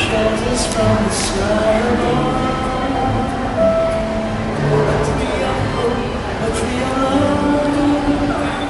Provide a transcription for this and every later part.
shelters from the sky above. But we are alone.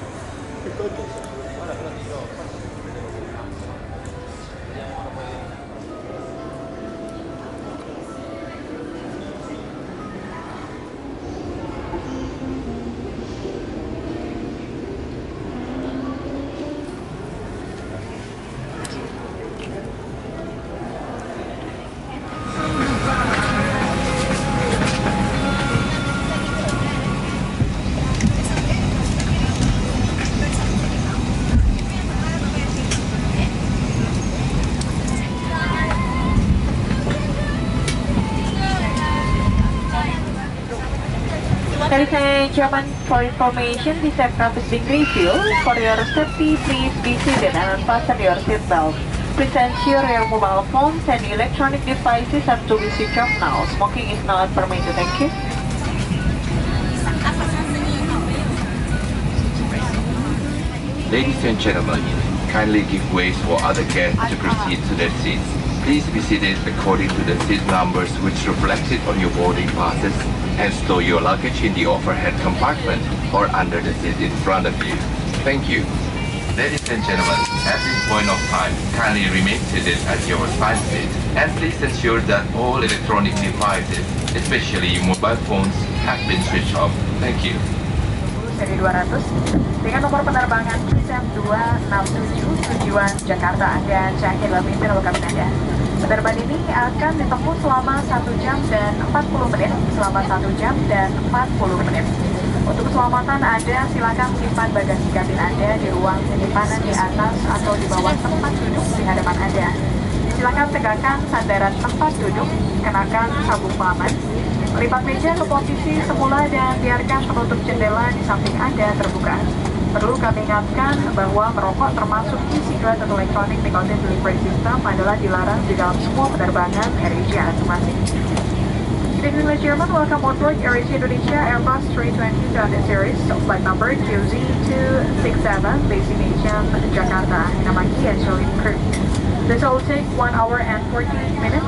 Ladies and gentlemen, for information, this aircraft is being refueled. For your safety, please be seated and unfasten your seatbelt. Please ensure your mobile phones and electronic devices are to be switched off now. Smoking is not permitted. Thank you. Ladies and gentlemen, kindly give way for other guests to proceed to their seats. Please be seated according to the seat numbers which reflected on your boarding passes, and store your luggage in the overhead compartment or under the seat in front of you. Thank you. Ladies and gentlemen, at this point of time, kindly remain seated at your assigned seat, and please ensure that all electronic devices, especially mobile phones, have been switched off. Thank you. Seri 200 dengan nomor penerbangan QZ267 tujuan Jakarta dan Changi Airport Terminal. Penerbangan ini akan ditempuh selama 1 jam dan 40 menit. Untuk keselamatan Anda, silakan simpan bagasi kabin Anda di ruang penyimpanan di atas atau di bawah tempat duduk di hadapan Anda. Silakan tegakkan sandaran tempat duduk, kenakan sabuk pengaman, lipat meja ke posisi semula dan biarkan penutup jendela di samping Anda terbuka. Perlu kami ingatkan bahwa merokok termasuk e-cigarette atau electronic nicotine delivery system adalah dilarang di dalam semua penerbangan AirAsia masing-masing. Ladies and gentlemen, welcome on board AirAsia Indonesia Airbus 320 series, flight number QZ267, destination Jakarta, Namaki and Charlie Crew. This will take 1 hour and 40 minutes.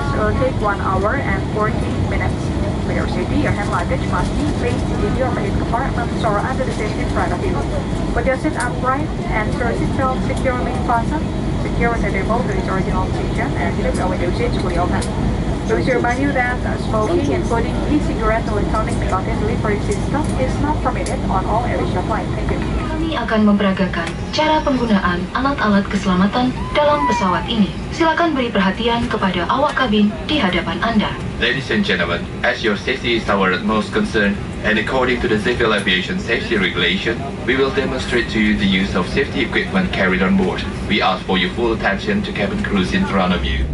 For your safety, your hand luggage must be placed in your main compartments or under the seat in front of you. Put your seat upright and your seatbelt securely fastened. Secure the table to its original position and keep your window seats fully open. Please remind you that smoking, including e-cigarette electronic nicotine delivery system, is not permitted on all AirAsia flights. Thank you. Kami akan memperagakan cara penggunaan alat-alat keselamatan dalam pesawat ini. Silakan beri perhatian kepada awak kabin di hadapan Anda. Ladies and gentlemen, as your safety is our utmost concern, and according to the Civil Aviation Safety Regulation, we will demonstrate to you the use of safety equipment carried on board. We ask for your full attention to cabin crews in front of you.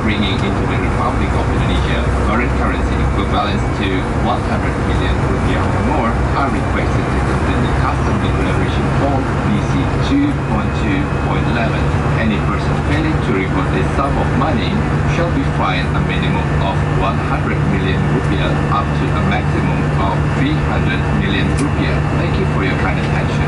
bringing into the Republic of Indonesia foreign currency equivalent to 100 million rupiah or more are requested to complete the custom declaration form BC 2.2.11. Any person failing to report this sum of money shall be fined a minimum of 100 million rupiah up to a maximum of 300 million rupiah. Thank you for your kind attention.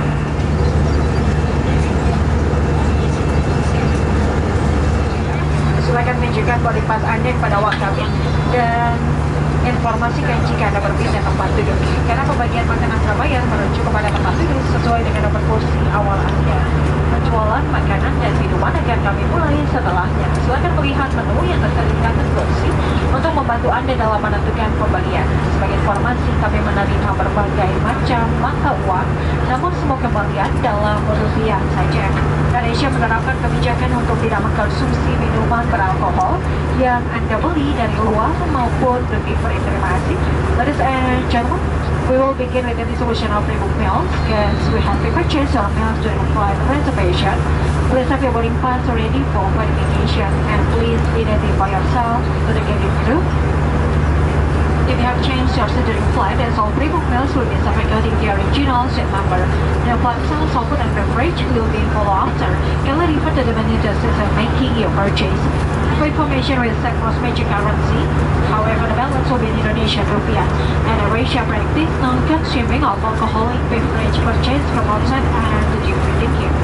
Silakan tunjukkan boarding pass Anda kepada awak kabin dan informasikan jika Anda berpindah tempat duduk. Karena pembagian makanan Surabaya merujuk kepada tempat duduk sesuai dengan nomor kursi awal Anda. Penjualan makanan dan minuman akan kami mulai setelahnya. Silakan melihat menu yang tertera di atas kursi untuk membantu Anda dalam menentukan pembelian. Sebagai informasi, kami menerima berbagai macam mata uang, namun semua kembalian dalam rupiah saja. Indonesia menerapkan kebijakan untuk tidak mengkonsumsi minuman beralkohol yang Anda beli dari luar maupun duty free. Terima kasih. Ladies and gentlemen, we will begin with the distribution of pre-booked meals as we have pre-purchased our meals during flight reservation. Please have your boarding pass ready for verification and please identify yourself to the cabin crew. If you have changed your seat during flight, then all pre-booked meals will be served according to your original seat number. The flight sales of food and beverage will be followed after. Kindly refer to the menu desk when making your purchase. For information, we accept most major currency. However, the balance will be in Indonesian rupiah. And AirAsia practice non-consuming of alcoholic beverage purchased from outside and duty free. Thank you.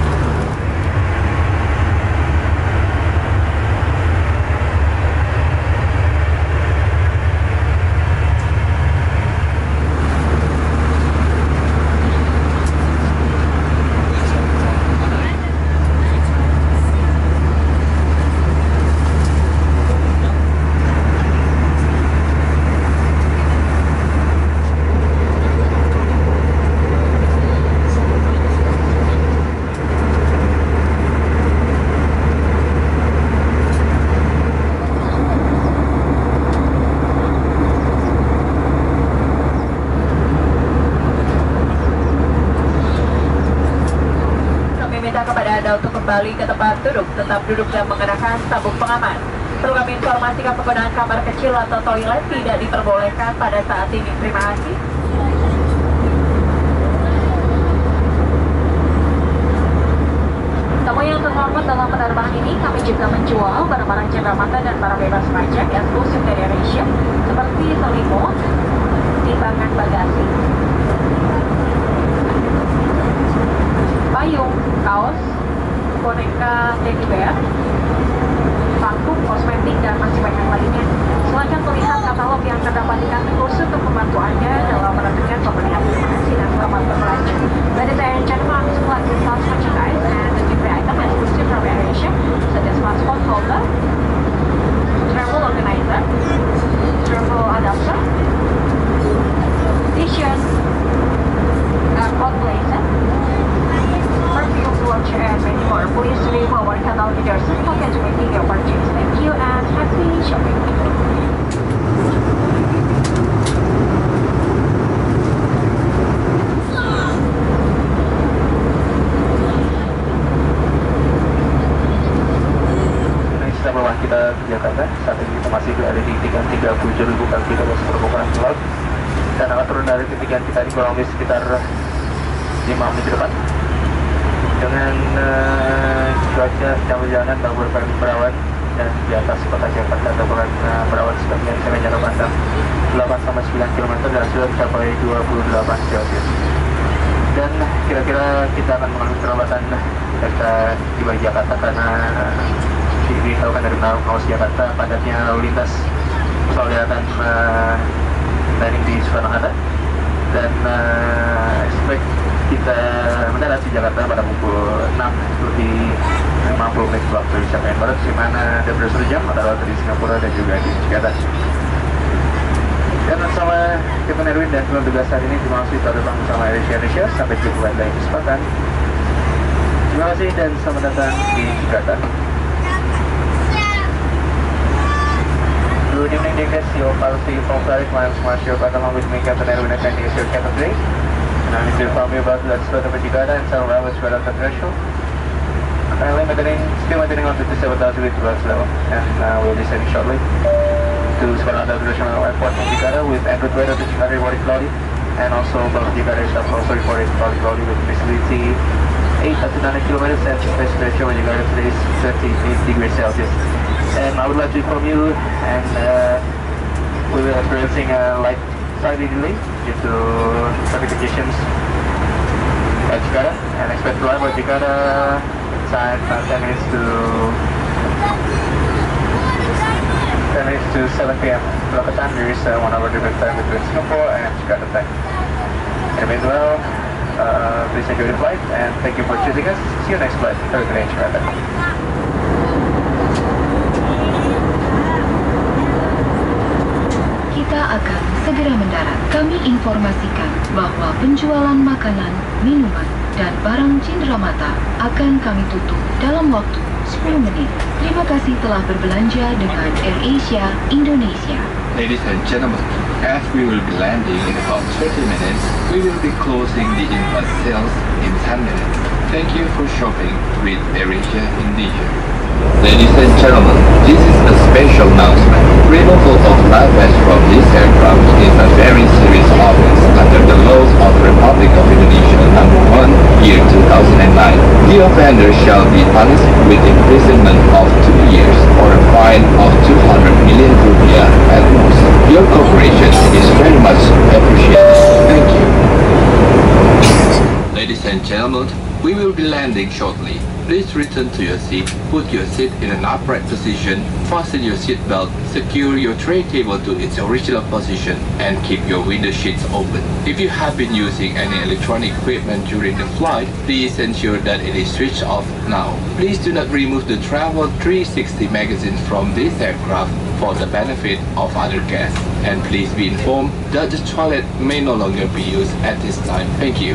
Untuk kembali ke tempat duduk, tetap duduk dan mengenakan sabuk pengaman. Perlu kami informasikan penggunaan kamar kecil atau toilet tidak diperbolehkan pada saat ini. Terima kasih. Tamu yang terhormat, dalam penerbangan ini kami juga menjual barang-barang cenderamata dan barang bebas pajak eksklusif dari AirAsia seperti selimut, timbangan bagasi, payung, kaos, boneka teddy bear, parfum, kosmetik, dan masih banyak lainnya. Silakan melihat katalog yang terdapat di kantor kursus untuk membantu Anda dalam menentukan pembelian. Terima kasih dan selamat berbelanja. Ladies and gentlemen, select the sales merchandise and the different item exclusive from AirAsia, such as passport holder, travel organizer, travel adapter, t-shirt, airport blazer, perfume, watch, and many more. Please leave our catalog with your seat pocket to making your purchase. Thank you and happy shopping. Setelah bawa kita ke Jakarta, saat ini kita masih berada di tingkat 37.000 kaki di atas permukaan laut dan akan turun dari ketinggian kita di kurang lebih sekitar 5 menit ke depan. Dengan cuaca sedang berjalan tabur berawan dan di atas kota Jakarta taburan berawan sebagian dengan jarak pandang 8-9 km dan sudah mencapai 28 Celcius. Dan kira-kira kita akan mengalami perlambatan ketika tiba di Jakarta karena diberitahukan dari Kawasan Jakarta padatnya lalu lintas soalnya akan landing di Soekarno-Hatta dan expect kita mendarat di Jakarta pada pukul 6 lebih 50 menit waktu Indonesia Barat, di mana ada beberapa jam adalah dari Singapura dan juga di Jakarta. Dan bersama Captain Erwin dan tim tugas hari ini terima kasih telah datang bersama AirAsia. Sampai jumpa di lain kesempatan. Terima kasih dan selamat datang di Jakarta. Good evening, dear guests. Your policy from flight miles March your back along with me, Captain Erwin, and is your captain today. And I need to inform you about the spread of Jakarta and some arrivals right at the threshold. Still maintaining on 57,000 with flight level, and we'll be sailing shortly to Soekarno-Hatta International Airport in Jakarta with en route weather to Jakarta reported cloudy, and also above Jakarta itself also reported cloudy with visibility 8 up to 9 kilometers and space temperature in Jakarta today is 38 degrees Celsius. And I would like to inform you, and we will experiencing a light slightly delay due to traffic conditions at Jakarta, and expect to arrive at Jakarta in time 10 minutes to 7 p.m. Local time. There is 1 hour difference time between Singapore and Jakarta time. And meanwhile, please enjoy the flight and thank you for choosing us. See you next flight. Have a good day, Jakarta. Kita akan segera mendarat. Kami informasikan bahwa penjualan makanan, minuman, dan barang cenderamata akan kami tutup dalam waktu 10 menit. Terima kasih telah berbelanja dengan AirAsia Indonesia. Ladies and gentlemen, as we will be landing in about 30 minutes, we will be closing the in-flight sales in 10 minutes. Thank you for shopping with AirAsia Indonesia. Ladies and gentlemen, this is a special announcement. Removal of live vests from this aircraft is a very serious offense under the laws of the Republic of Indonesia number 1, year 2009. The offender shall be punished with imprisonment of 2 years or a fine of 200 million rupiah at most. Your cooperation is very much appreciated. Thank you. Ladies and gentlemen, we will be landing shortly. Please return to your seat, put your seat in an upright position, fasten your seat belt, secure your tray table to its original position, and keep your window sheets open. If you have been using any electronic equipment during the flight, please ensure that it is switched off now. Please do not remove the Travel 360 magazine from this aircraft for the benefit of other guests. And please be informed that the toilet may no longer be used at this time. Thank you.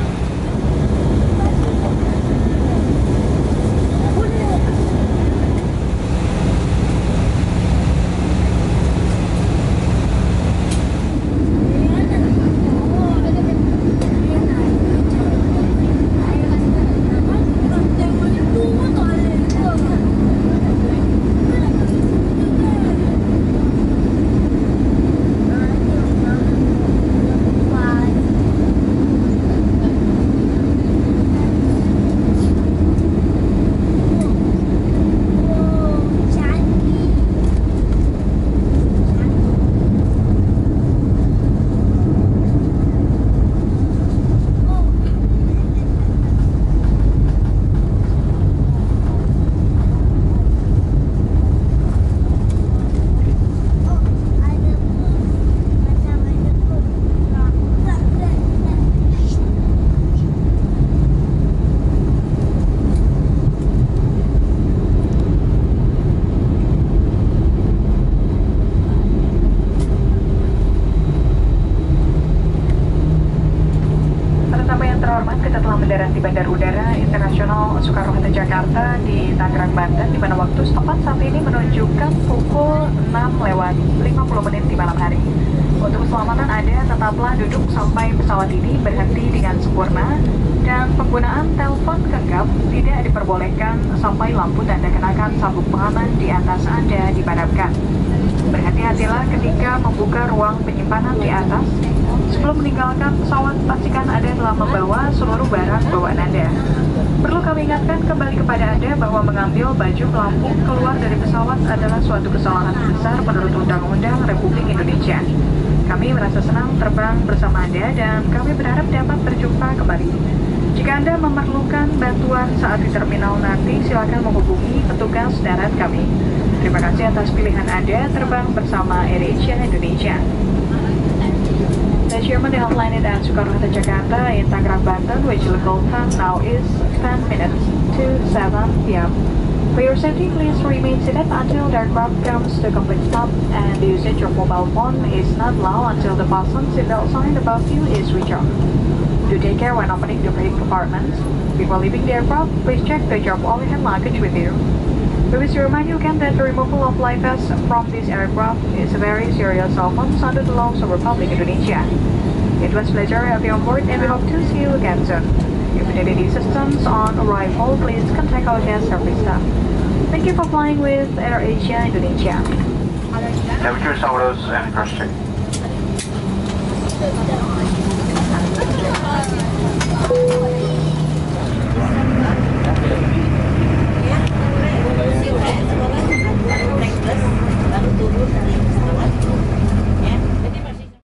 mendarat di Bandar Udara Internasional Soekarno-Hatta Jakarta di Tangerang, Banten, di mana waktu setempat saat ini menunjukkan pukul 6:50 di malam hari. Untuk keselamatan Anda, tetaplah duduk sampai pesawat ini berhenti dengan sempurna dan penggunaan telepon genggam tidak diperbolehkan sampai lampu tanda kenakan sabuk pengaman di atas Anda dipadamkan. Berhati-hatilah ketika membuka ruang penyimpanan di atas. Sebelum meninggalkan pesawat, pastikan Anda telah membawa seluruh barang bawaan Anda. Perlu kami ingatkan kembali kepada Anda bahwa mengambil baju pelampung keluar dari pesawat adalah suatu kesalahan besar menurut Undang-Undang Republik Indonesia. Kami merasa senang terbang bersama Anda dan kami berharap dapat berjumpa kembali. Jika Anda memerlukan bantuan saat di terminal nanti, silakan menghubungi petugas darat kami. Terima kasih atas pilihan Anda terbang bersama AirAsia Indonesia. The Chairman has landed at Soekarno-Hatta Jakarta in Tangerang, Banten, which local time now is 10 minutes to 7 p.m. For your safety, please remain seated until the aircraft comes to a complete stop, and the usage of mobile phone is not allowed until the fasten seatbelt sign above you is switched off. Do take care when opening the freight compartments. Before leaving the aircraft, please check the drop all hand luggage with you. We wish to remind you again that the removal of life vests from this aircraft is a very serious offense under the laws of Republic Indonesia. It was a pleasure to have you on board, and we hope to see you again soon. If you need any assistance on arrival, please contact our guest service staff. Thank you for flying with AirAsia Indonesia. Temperature, sours, and cross check.